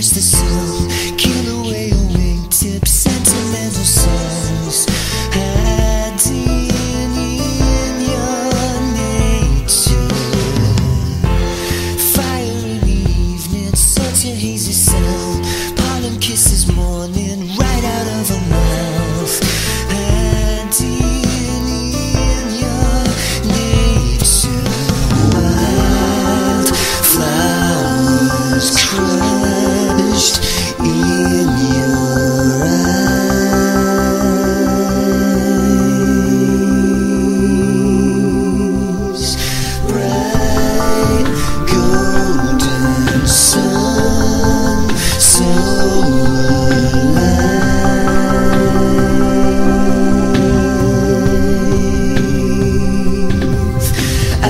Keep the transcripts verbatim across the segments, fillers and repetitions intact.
catch the sun, kill away your wingtips, sentimental songs, hiding in your nature. Fire in the evening, such a hazy sound, pollen kisses morning right out of her mouth, hiding in your nature. Wild flowers crushed in your eyes, bright golden sun, so alive. I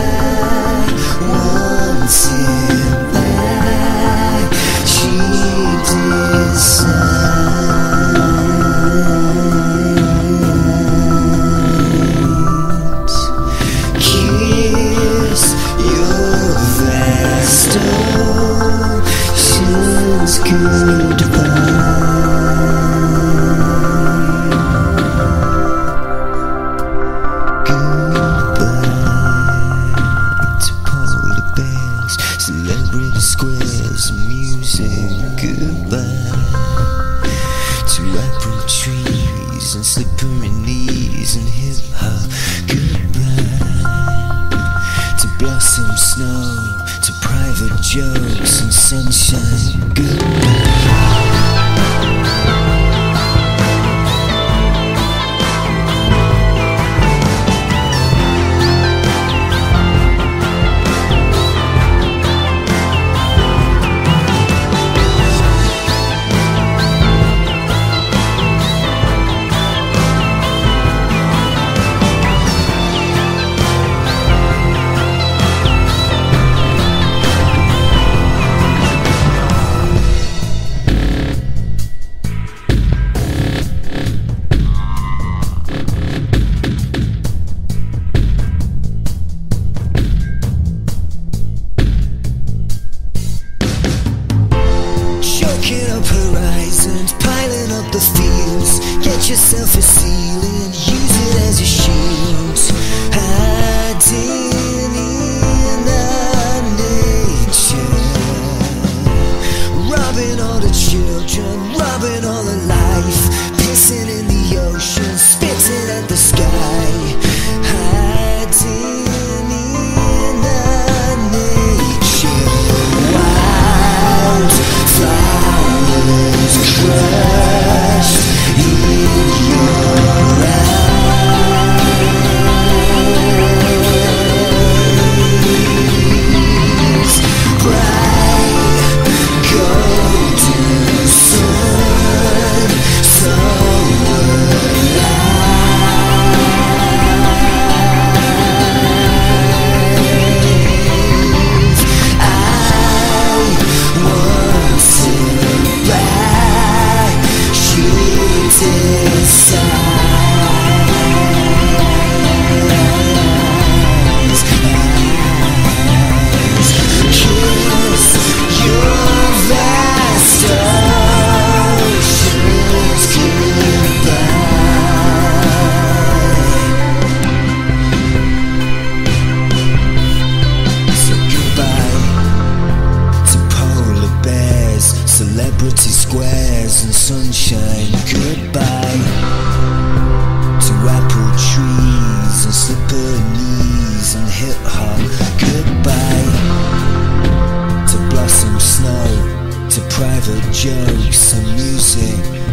want it back, she decides. Kiss your vast oceans goodbye. Goodbye to polar bears, celebrity squares, and music. Goodbye to apple trees and slippery knees and hip hop. Goodbye to blossom snow, to private jokes and sunshine. Goodbye. Choking up horizons, piling up the fields. Get yourself a ceiling, use it as a shield. Hiding in our nature, robbing all the children, robbing all the life, pissing in the ocean, spitting at the sky. Hiding in our nature. Wild flowers crushed in your eyes, bright golden sun, so alive. I want it back, she decides. Kiss your vast oceans goodbye. So goodbye to polar bears, celebrity squares and sunshine. Goodbye to apple trees and slipper knees and hip hop. Goodbye to blossom snow, to private jokes and music.